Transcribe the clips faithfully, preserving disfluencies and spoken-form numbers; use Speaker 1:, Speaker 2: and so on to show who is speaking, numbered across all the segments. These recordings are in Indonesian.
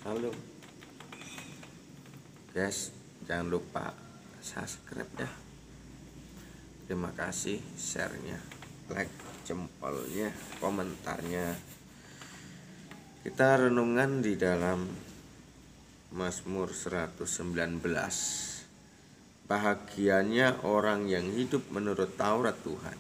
Speaker 1: Halo guys, jangan lupa subscribe ya. Terima kasih share-nya, like, jempolnya, komentarnya. Kita renungan di dalam Mazmur seratus sembilan belas. Bahagianya orang yang hidup menurut Taurat Tuhan.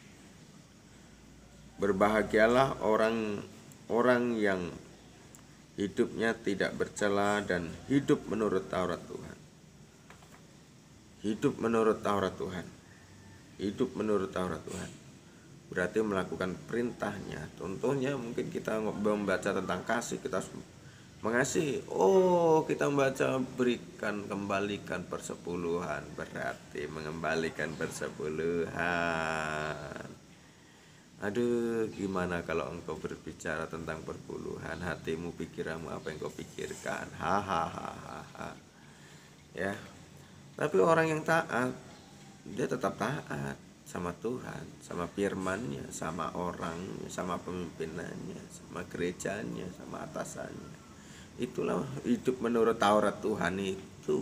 Speaker 1: Berbahagialah orang-orang yang hidupnya tidak bercela dan hidup menurut Taurat Tuhan. Hidup menurut Taurat Tuhan. Hidup menurut Taurat Tuhan. Berarti melakukan perintahnya. Contohnya mungkin kita membaca tentang kasih, kita mengasihi. Oh, kita membaca berikan, kembalikan persepuluhan. Berarti mengembalikan persepuluhan. Aduh, gimana kalau engkau berbicara tentang perpuluhan, hatimu, pikiranmu, apa yang kau pikirkan? Hahaha. Ya. Tapi orang yang taat, dia tetap taat sama Tuhan, sama firman-Nya, sama orangnya, sama pemimpinannya, sama gerejanya, sama atasannya. Itulah hidup menurut Taurat Tuhan itu.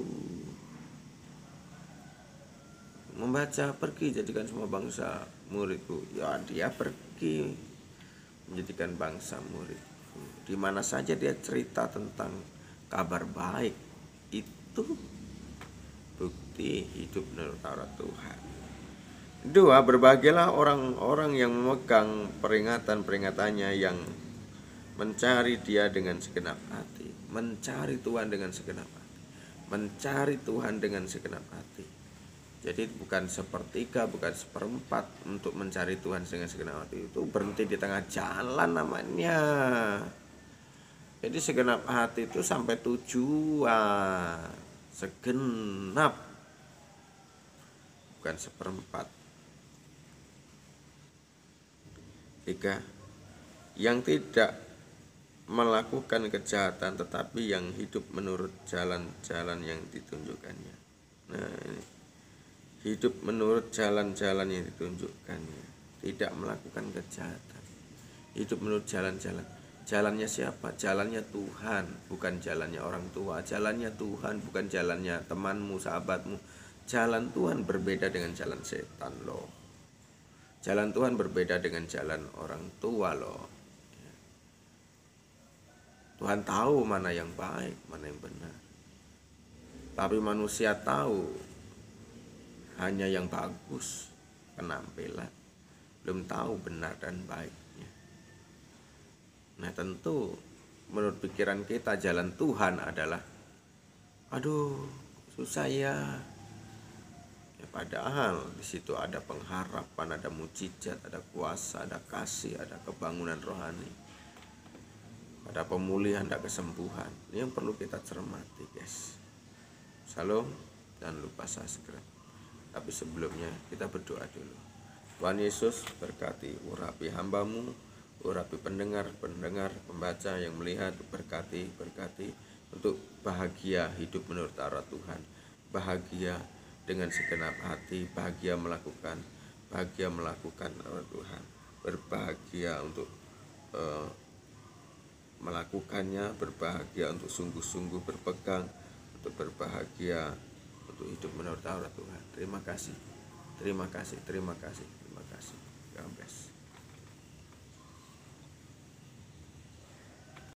Speaker 1: Membaca, pergi jadikan semua bangsa muridku. Ya, dia pergi menjadikan bangsa muridku. Di mana saja dia cerita tentang kabar baik, itu bukti hidup menurut Taurat Tuhan. Dua, berbahagialah orang-orang yang memegang peringatan-peringatannya, yang mencari Dia dengan segenap hati, mencari Tuhan dengan segenap hati, mencari Tuhan dengan segenap hati. Jadi bukan sepertiga, bukan seperempat untuk mencari Tuhan dengan segenap hati. Itu berhenti di tengah jalan namanya. Jadi segenap hati itu sampai tujuan. Segenap, bukan seperempat. Tiga, yang tidak melakukan kejahatan, tetapi yang hidup menurut jalan-jalan yang ditunjukkannya. Nah, ini hidup menurut jalan-jalan yang ditunjukkannya, tidak melakukan kejahatan, hidup menurut jalan-jalan. Jalannya siapa? Jalannya Tuhan, bukan jalannya orang tua. Jalannya Tuhan, bukan jalannya temanmu, sahabatmu. Jalan Tuhan berbeda dengan jalan setan loh. Jalan Tuhan berbeda dengan jalan orang tua loh. Tuhan tahu mana yang baik, mana yang benar. Tapi manusia tahu hanya yang bagus penampilan, belum tahu benar dan baiknya. Nah, tentu menurut pikiran kita jalan Tuhan adalah, aduh, susah ya. Ya, padahal di situ ada pengharapan, ada mujizat, ada kuasa, ada kasih, ada kebangunan rohani, ada pemulihan, ada kesembuhan. Ini yang perlu kita cermati, guys. Salam, jangan lupa subscribe. Tapi sebelumnya kita berdoa dulu. Tuhan Yesus berkati, urapi hambamu, urapi pendengar, pendengar, pembaca yang melihat, berkati, berkati untuk bahagia hidup menurut Taurat Tuhan, bahagia dengan segenap hati, bahagia melakukan, bahagia melakukan Taurat Tuhan, berbahagia untuk uh, melakukannya, berbahagia untuk sungguh-sungguh berpegang, untuk berbahagia untuk hidup menurut Taurat Tuhan. Terima kasih, terima kasih, terima kasih, terima kasih. God bless.